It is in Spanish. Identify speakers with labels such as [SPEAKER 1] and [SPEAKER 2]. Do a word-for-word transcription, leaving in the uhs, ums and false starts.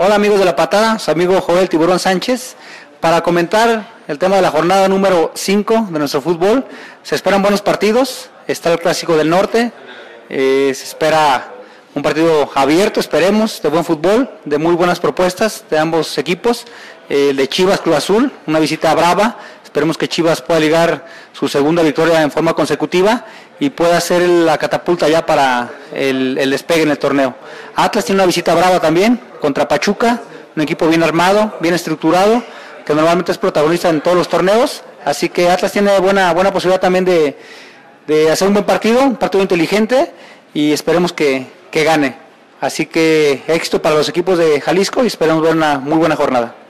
[SPEAKER 1] Hola amigos de La Patada, su amigo Joel Tiburón Sánchez, para comentar el tema de la jornada número cinco de nuestro fútbol. Se esperan buenos partidos, está el Clásico del Norte, eh, se espera un partido abierto, esperemos, de buen fútbol, de muy buenas propuestas de ambos equipos, eh, el de Chivas Cruz Azul, una visita brava, esperemos que Chivas pueda ligar su segunda victoria en forma consecutiva y pueda hacer la catapulta ya para el, el despegue en el torneo. Atlas tiene una visita brava también contra Pachuca, un equipo bien armado, bien estructurado, que normalmente es protagonista en todos los torneos, así que Atlas tiene buena, buena posibilidad también de, de hacer un buen partido, un partido inteligente y esperemos que, que gane. Así que éxito para los equipos de Jalisco y esperamos ver una muy buena jornada.